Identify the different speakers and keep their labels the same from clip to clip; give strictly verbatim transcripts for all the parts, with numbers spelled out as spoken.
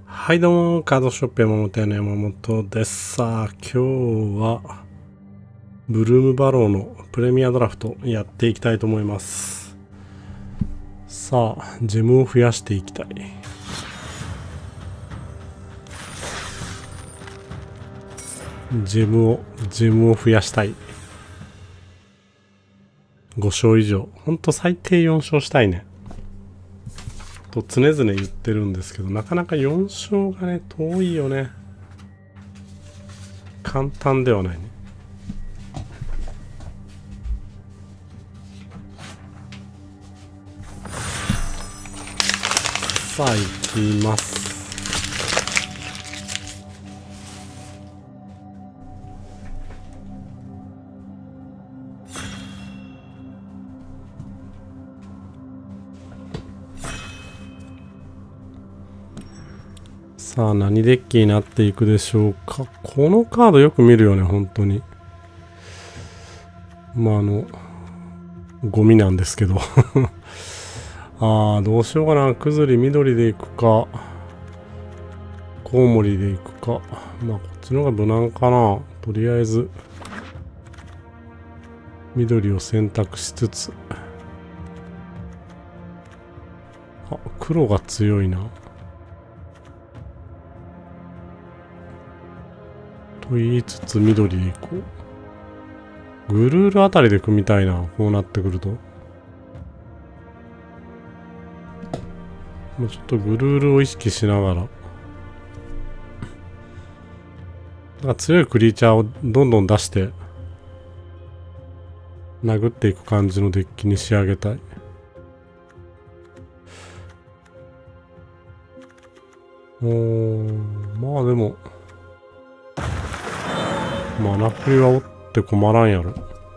Speaker 1: はいどうも、カードショップ山本屋の山本です。さあ、今日は、ブルームバローのプレミアドラフトやっていきたいと思います。さあ、ジェムを増やしていきたい。ジェムを、ジェムを増やしたい。ご勝以上。ほんと最低よん勝したいね。と常々言ってるんですけど、なかなかよん勝がね、遠いよね。簡単ではないね。さあ、行きます。さあ、何デッキになっていくでしょうか。このカードよく見るよね、本当に。まあ、あの、ゴミなんですけど。ああ、どうしようかな。くずり緑でいくか、コウモリでいくか。まあ、こっちの方が無難かな。とりあえず、緑を選択しつつ。あ、黒が強いな。と言いつつ緑でいこう。グルールあたりで組みたいな。こうなってくると。もうちょっとグルールを意識しながら。なんか強いクリーチャーをどんどん出して、殴っていく感じのデッキに仕上げたい。おー、まあでも、マナフリはおって困らんやろ。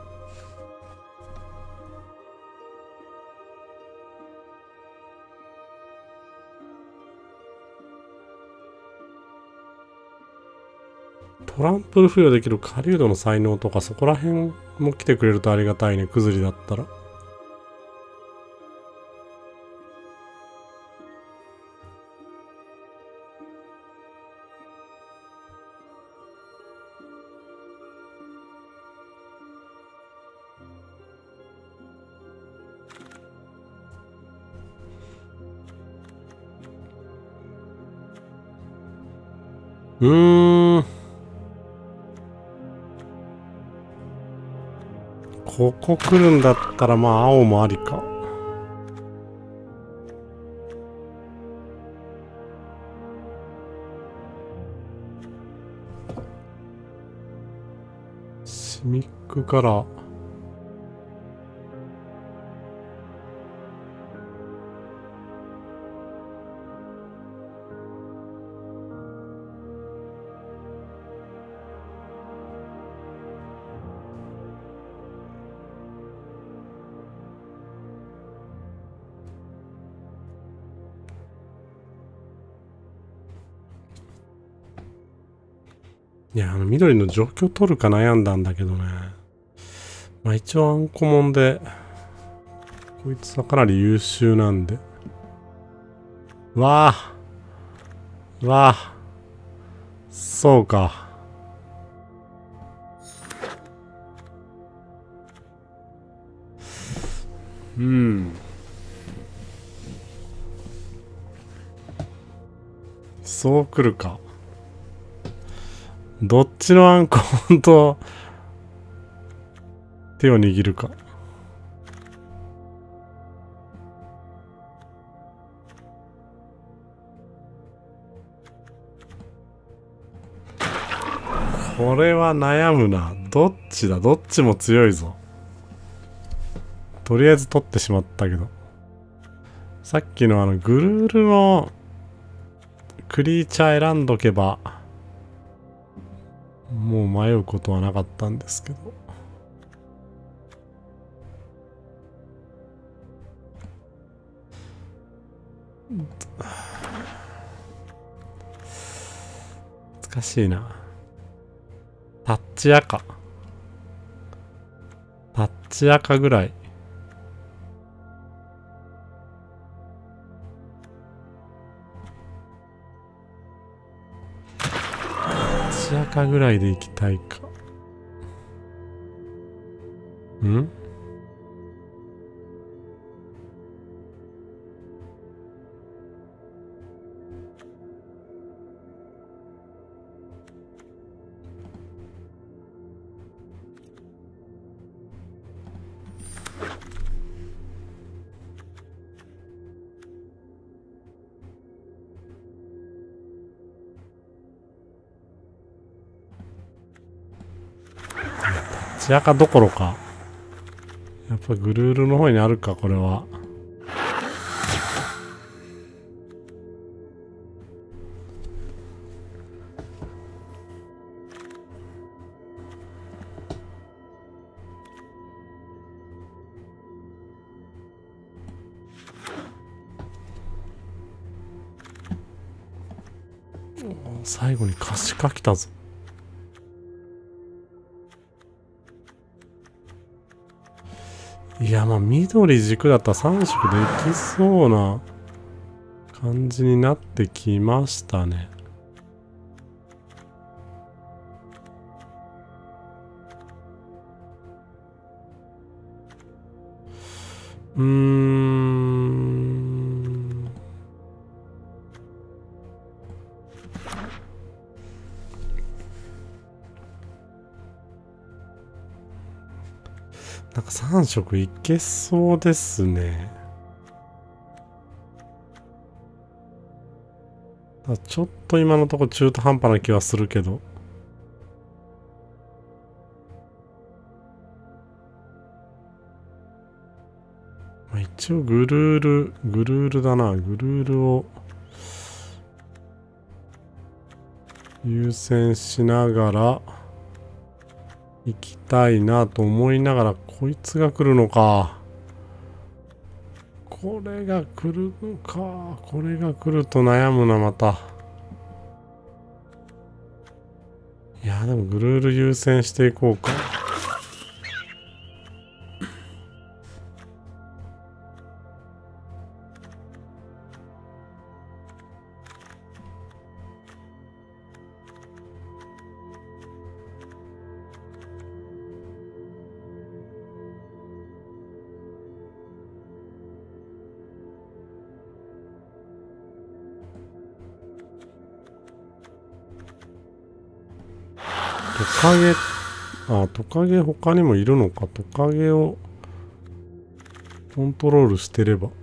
Speaker 1: トランプル付与できる狩人の才能とかそこら辺も来てくれるとありがたいね。くずりだったら。うーん。ここ来るんだったらまあ青もありか。シミックカラー。いや、あの緑の状況取るか悩んだんだけどね。まあ一応アンコモンで、こいつはかなり優秀なんで。わあ。わあ。そうか。うん。そう来るか。どっちのアンコンと手を握るか。これは悩むな。どっちだ？どっちも強いぞ。とりあえず取ってしまったけど。さっきのあのグルールのクリーチャー選んどけばもう迷うことはなかったんですけど。難しいな。タッチ赤。タッチ赤ぐらい。 土赤ぐらいで行きたいか。ん土赤どころか。やっぱグルールの方にあるか、これは。最後に可視化来たぞ。いや、まあ緑軸だったらさん色できそうな感じになってきましたね。うーん。なんかさん色いけそうですね。ちょっと今のところ中途半端な気はするけど。まあ、一応グルール、グルールだな。グルールを優先しながら行きたいなと思いながら、こいつが来るのか。これが来るのか。これが来ると悩むな、また。いや、でもグルール優先していこうか。トカゲ、あ、トカゲ他にもいるのか。トカゲをコントロールしてれば。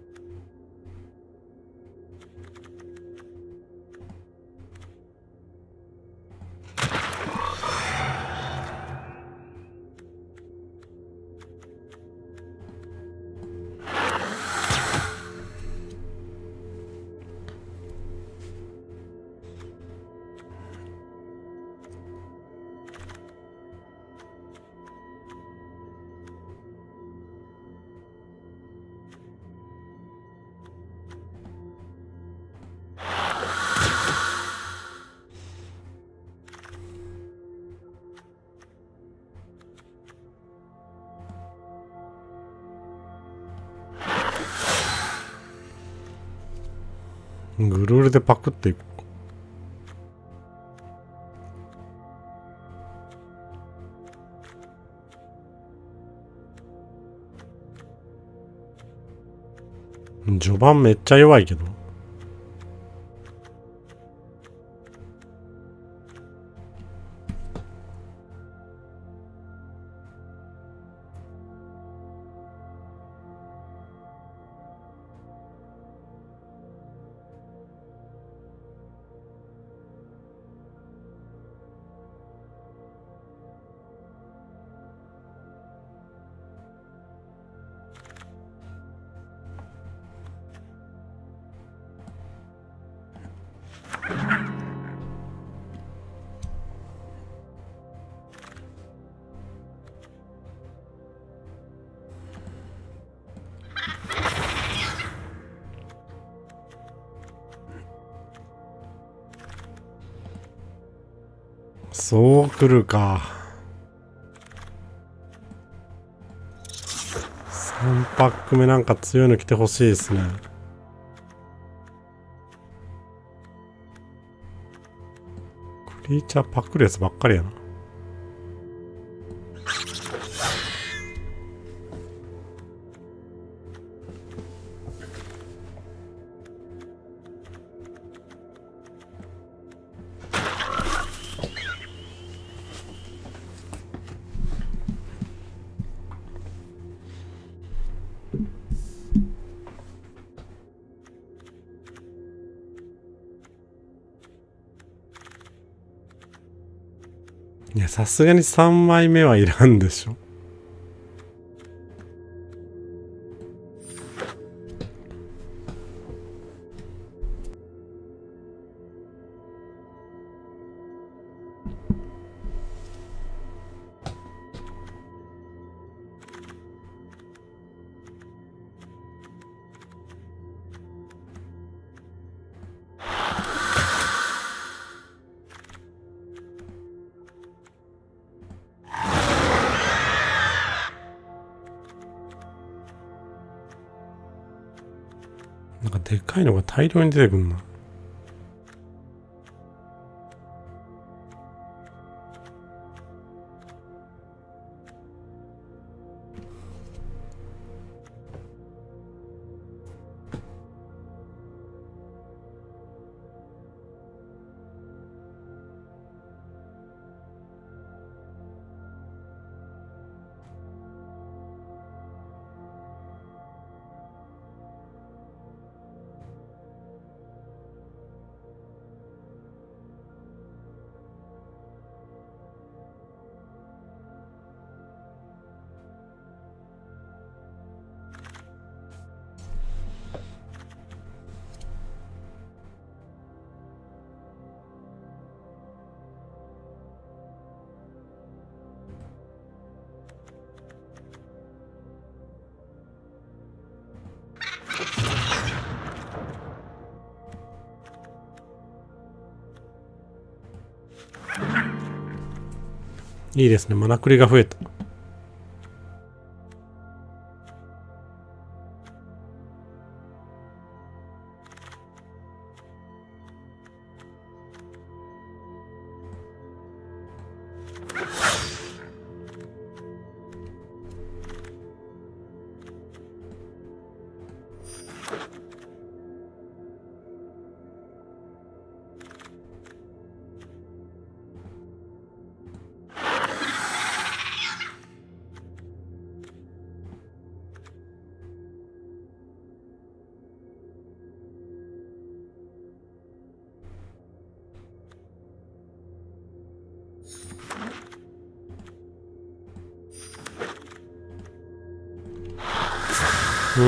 Speaker 1: グルールでパクっていく。序盤めっちゃ弱いけど。そう来るか。さんパック目なんか強いの来てほしいですね。 クリーチャーパクるやつばっかりやな。いや、さすがにさんまいめはいらんでしょ。なんかでかいのが大量に出てくるな。いいですね。マナクリが増えた。うん。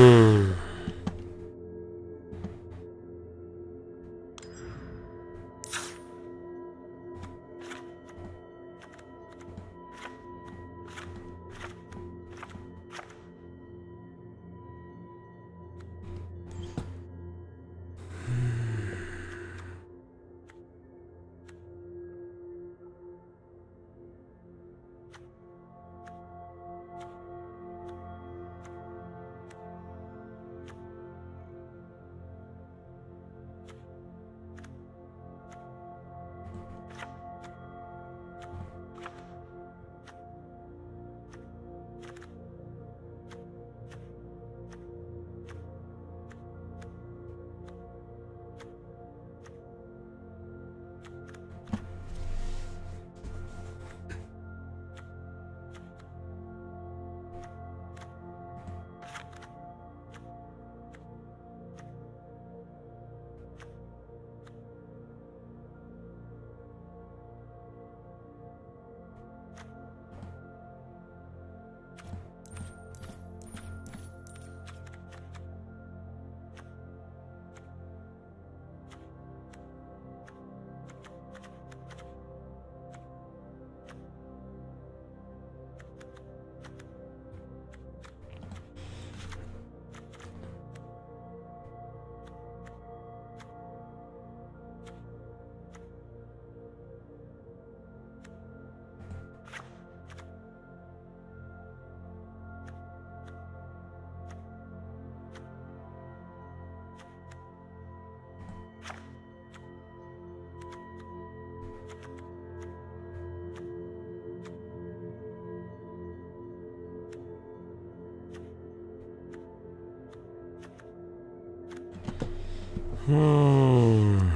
Speaker 1: うーん。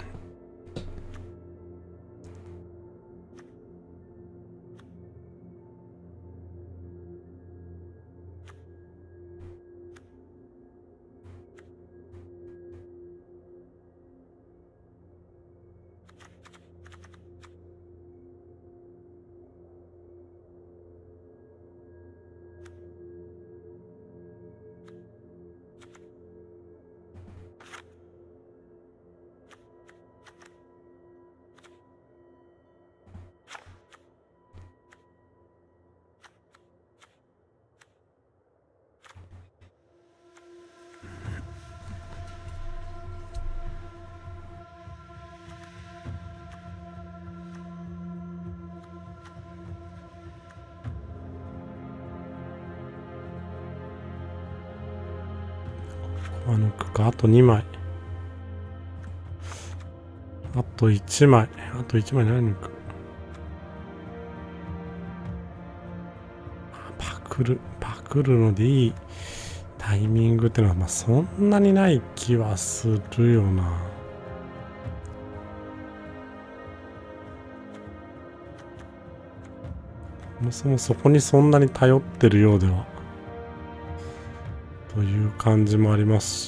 Speaker 1: あ抜くか。あとにまい。あといちまい。あといちまい何抜く。パクる。パクるのでいいタイミングってのは、まあそんなにない気はするよな。そもそもそこにそんなに頼ってるようでは。という感じもありますし。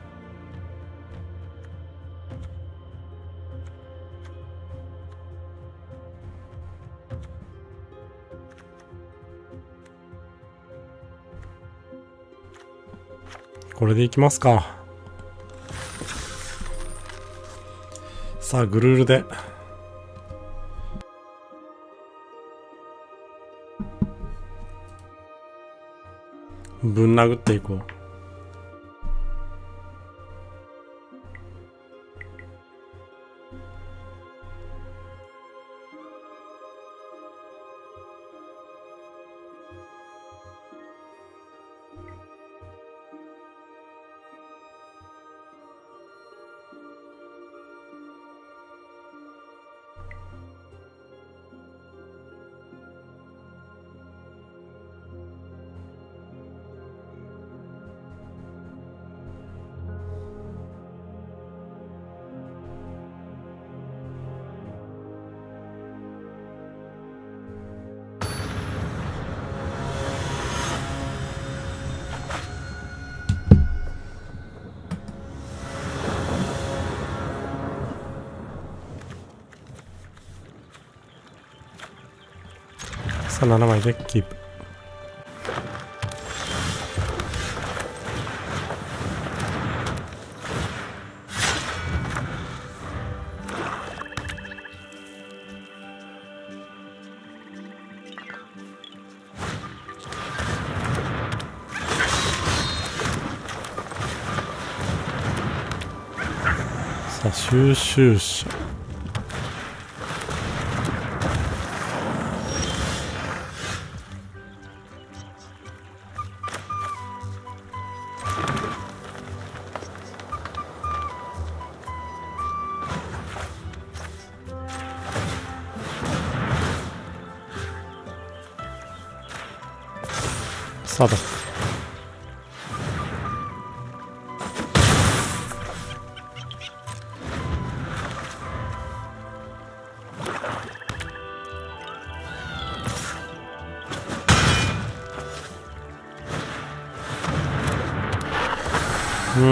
Speaker 1: これでいきますか。さあ、グルールで。ぶん殴っていこう。さあななまいでキープ。さあ収集車。スタート。うん。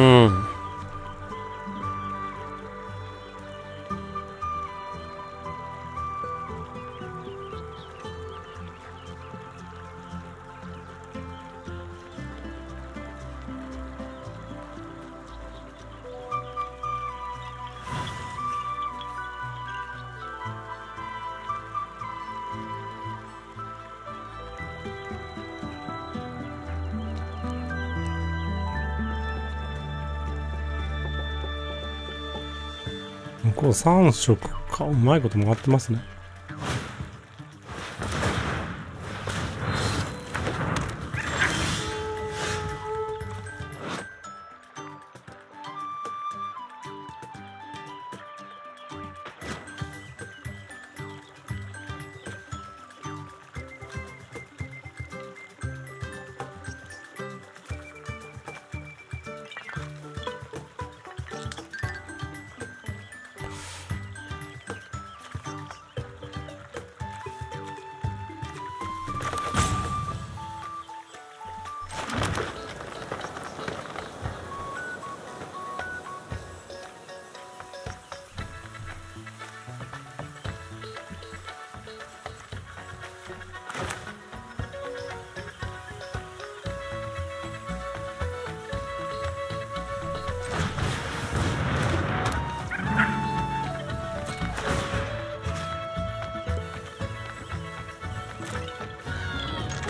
Speaker 1: 向こうさん色か。うまいこと回ってますね。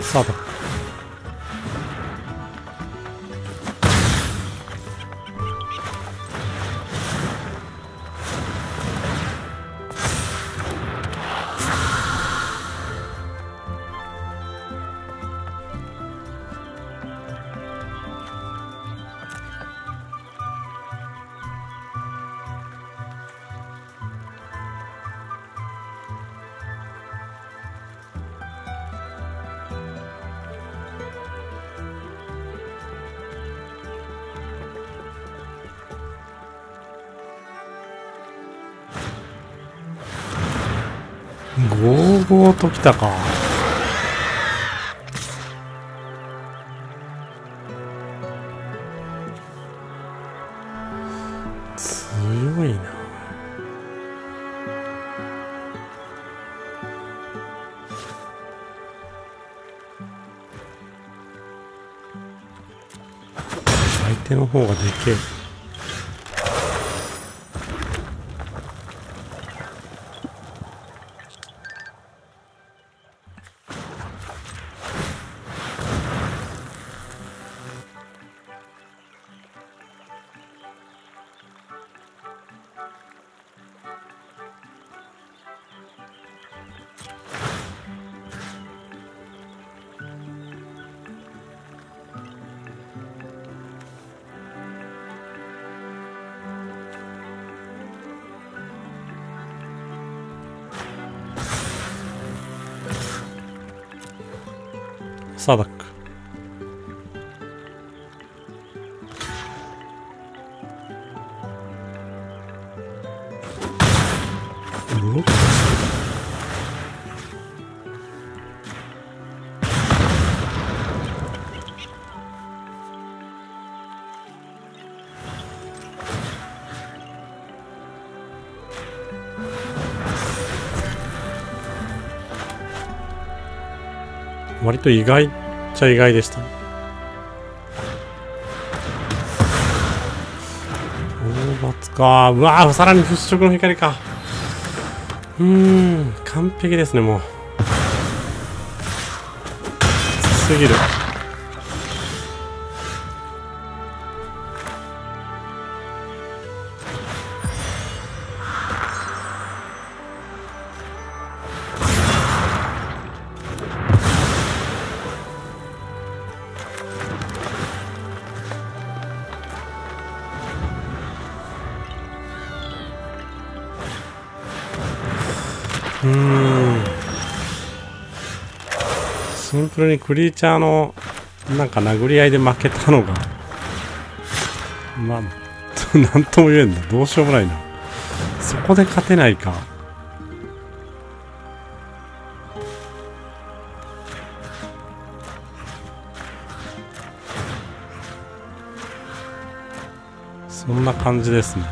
Speaker 1: さあだ。ゴーゴーときたか。強いな。相手の方がでけえ。サダック。ブロック。割と意外っちゃ意外でしたね。討伐か。うわー、さらに払拭の光か。うーん、完璧ですね、もう。すぎる。うーん、シンプルにクリーチャーのなんか殴り合いで負けたのがまあなんとも言えんだ。どうしようもないな。そこで勝てないか。そんな感じですね。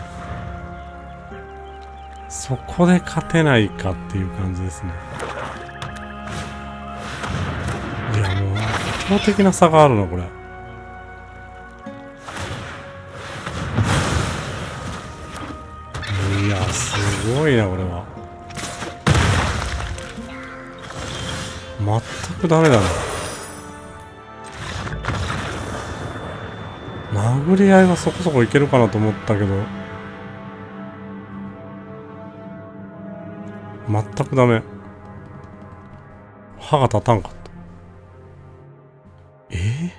Speaker 1: そこで勝てないかっていう感じですね。いやもう圧倒的な差があるなこれ。いやすごいなこれは。全くダメだな。殴り合いはそこそこいけるかなと思ったけど全くダメ。歯が立たんかった。えー、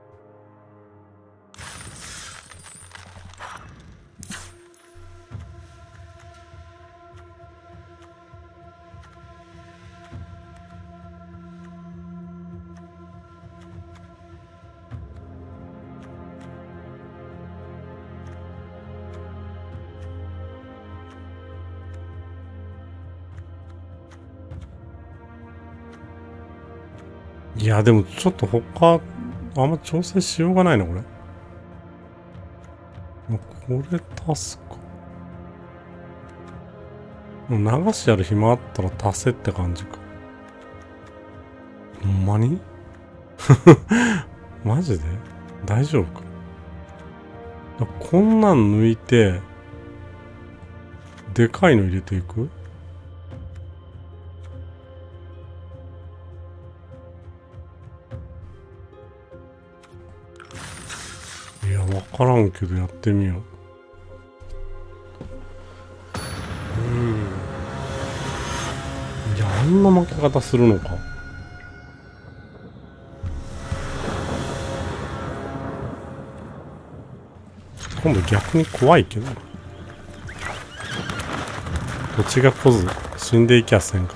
Speaker 1: いやでもちょっと他あんま調整しようがないなこれ。これ足すか。もう流しやる暇あったら足せって感じか。ほんまにマジで大丈夫か。こんなん抜いてでかいの入れていく。 からんけどやってみよう。うん。いや、あんな負け方するのか。今度逆に怖いけど。土地が来ず死んでいきゃせんか。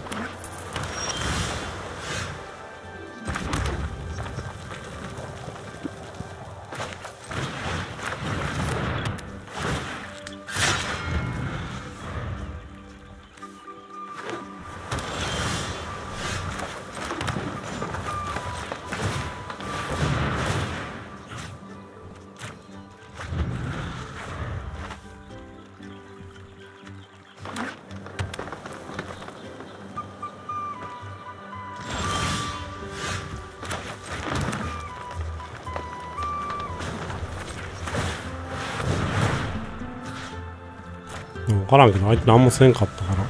Speaker 1: 分からんけど相手何もせんかったから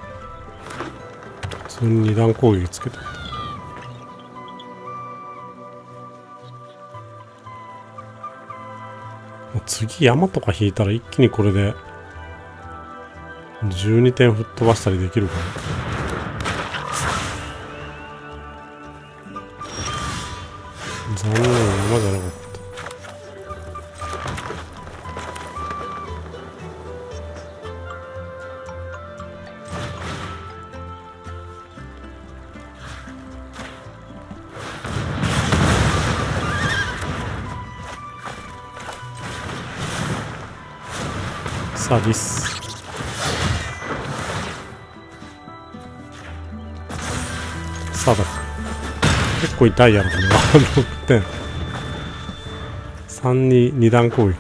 Speaker 1: 普通に二段攻撃つけてた。次山とか引いたら一気にこれでじゅうにてん吹っ飛ばしたりできるかな。残念、山じゃなかった。さあリスさあだ結構痛いやろこれはろくてんさんに二段攻撃。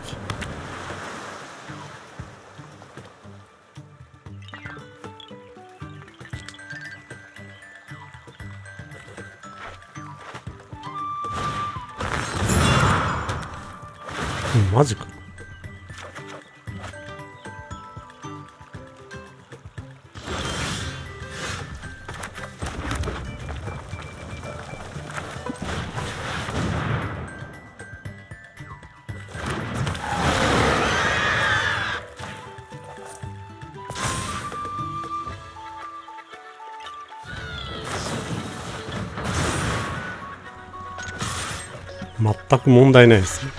Speaker 1: うん、マジか。全く問題ないですね。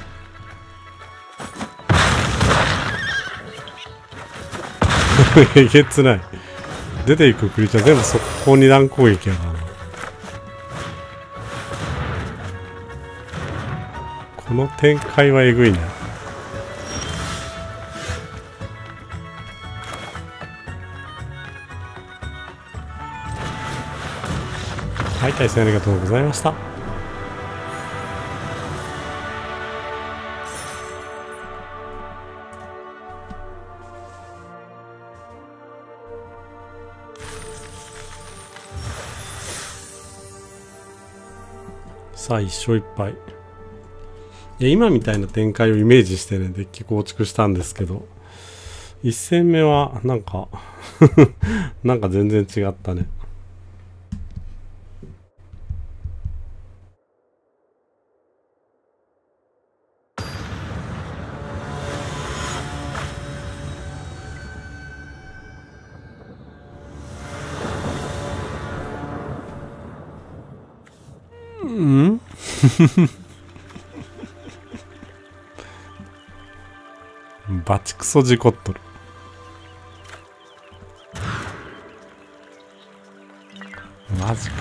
Speaker 1: えげつない。出ていくクリーチャー全部速攻二段攻撃やからな。この展開はえぐいね。はい、対戦ありがとうございました。さあ一勝一敗。いや今みたいな展開をイメージしてねデッキ構築したんですけど、一戦目はなんかなんか全然違ったね。うんバチクソ事故っとる。マジか。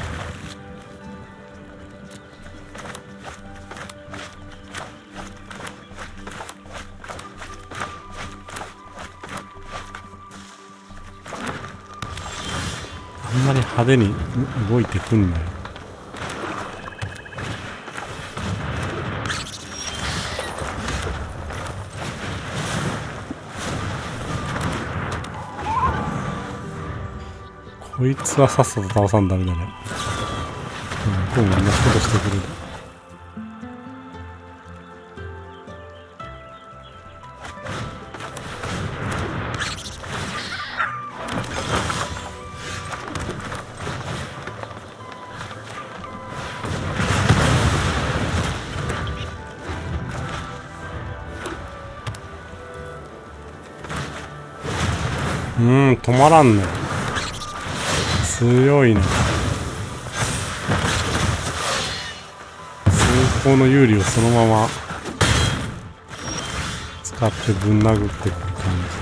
Speaker 1: あんまり派手に動いてくんなよ。こいつはさっさと倒さんダメだね。うん、こうも同じことしてくれる。 うん、止まらんね。強いね。通行の有利をそのまま使ってぶん殴ってくる感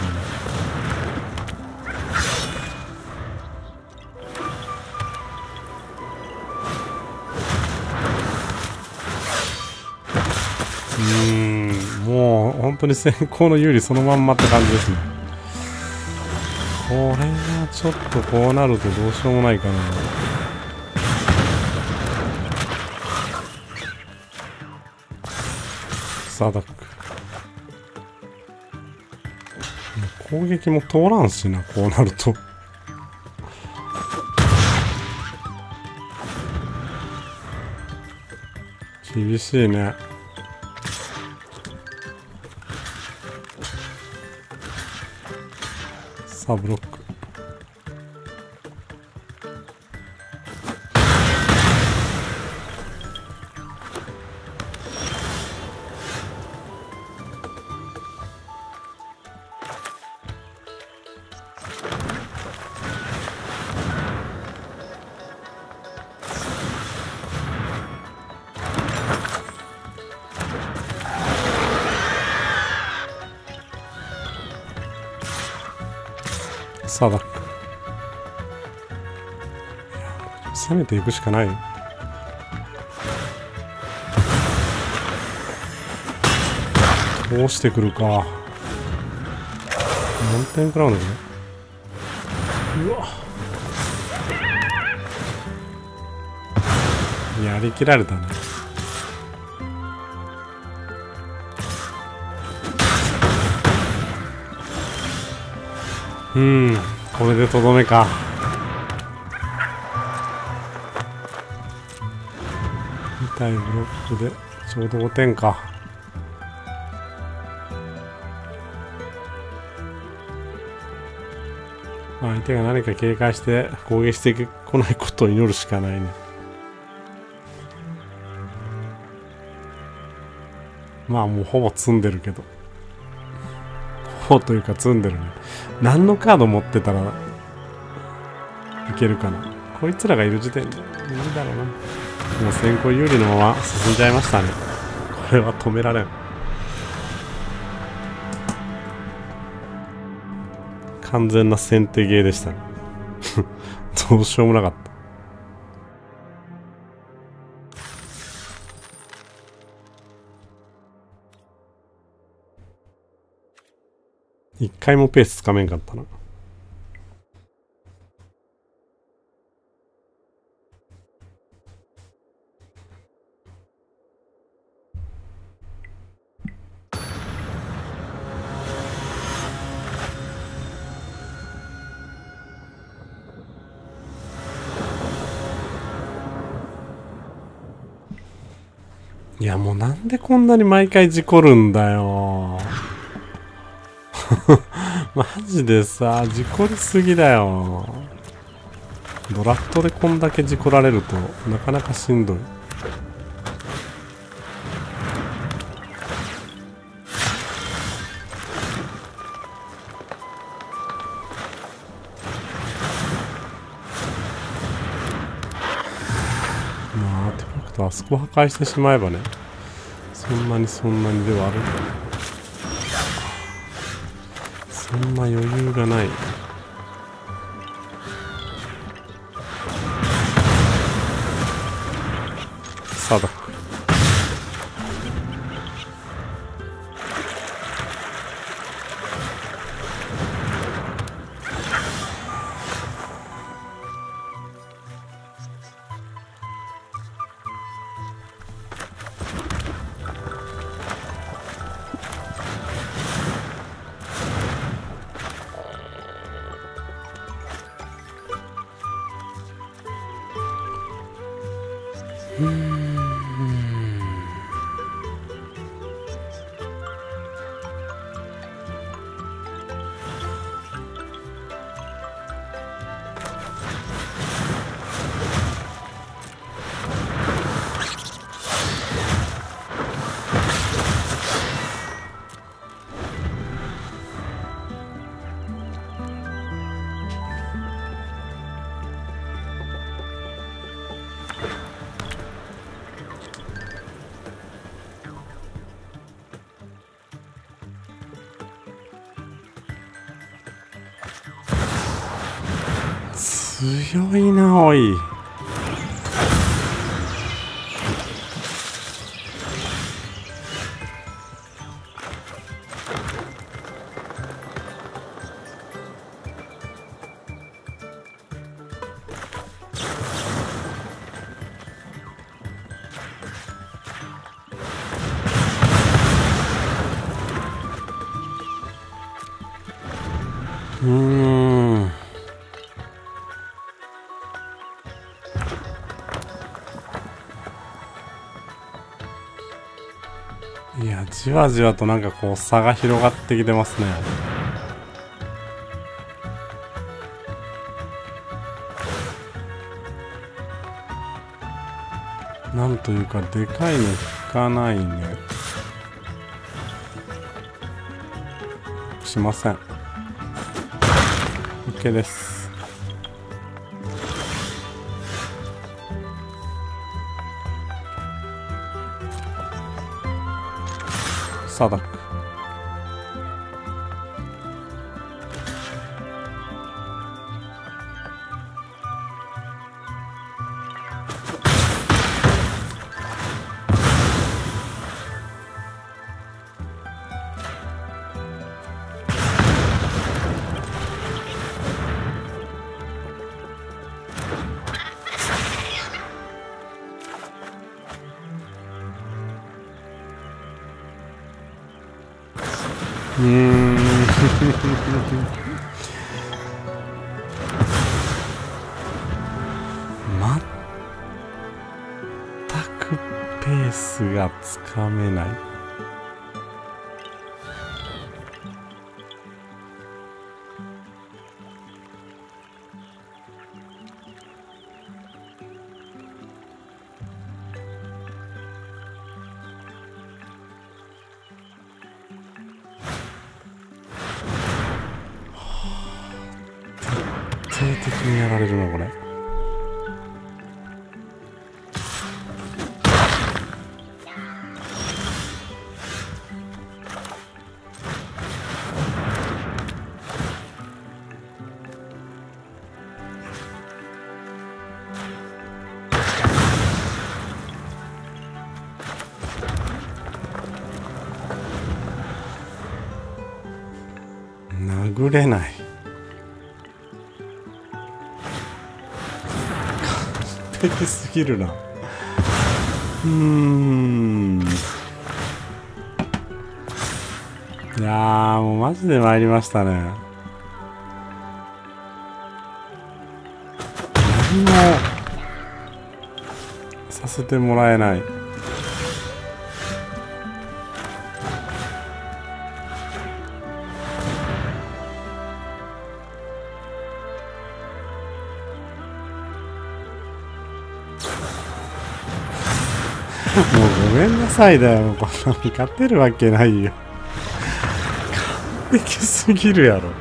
Speaker 1: じ。うーん、もう本当に先行の有利そのまんまって感じですね。これはちょっとこうなるとどうしようもないかな。サダック攻撃も通らんしな、こうなると。厳しいね。さあブロック。サダック。攻めていくしかないよ。通してくるか。何点食らうんだこれ。うわやりきられたね。うん、これでとどめか。痛いブロックでちょうどごてんか。相手が何か警戒して攻撃してこないことを祈るしかないね。まあもうほぼ積んでるけど、ほぼというか積んでるね。何のカード持ってたらいけるかな。こいつらがいる時点で無理だろうな。もう先行有利のまま進んじゃいましたね。これは止められん。完全な先手ゲーでしたね。どうしようもなかった。一回もペースつかめんかったな。いやもうなんでこんなに毎回事故るんだよ。マジでさ、事故りすぎだよ。ドラフトでこんだけ事故られるとなかなかしんどい。まあアーティファクトあそこ破壊してしまえばね、そんなにそんなにではあるんだ。そんな余裕がない。さだ。うーん。 強いな、おい。うーん。いや、じわじわとなんかこう差が広がってきてますね。なんというかでかいの引かないね。しません。OK です。サダック。うーん全くペースがつかめない。徹底的にやられるなこれ。殴れない。完璧すぎるな。うーん。いやーもうマジで参りましたね。何もさせてもらえない。もうごめんなさいだよ。こんなに勝てるわけないよ。完璧すぎるやろ。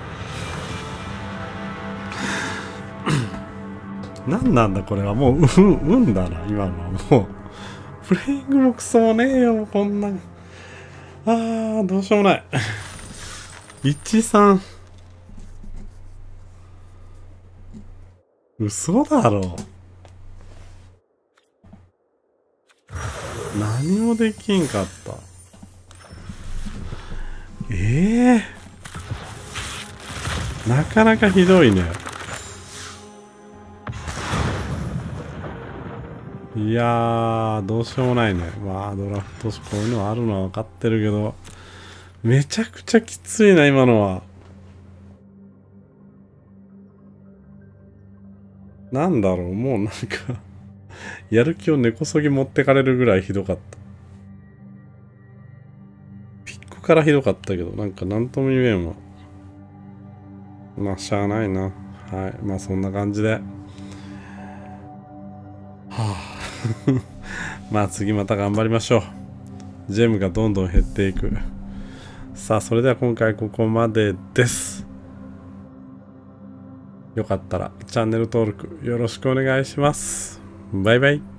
Speaker 1: 何なんだこれは。もううんうんだな今のは。もうプレイングもクソもねえよこんな。あーどうしようもない。いちさん嘘だろ。何もできんかった。ええー、なかなかひどいね。いやーどうしようもないね。まあドラフトこういうのあるのは分かってるけど、めちゃくちゃきついな今のは。なんだろう、もうなんかやる気を根こそぎ持ってかれるぐらいひどかった。ピッコからひどかったけど、なんかなんとも言えんわ。まあしゃあないな。はい、まあそんな感じで。はあまあ次また頑張りましょう。ジェムがどんどん減っていく。さあそれでは今回ここまでです。よかったらチャンネル登録よろしくお願いします。バイバイ。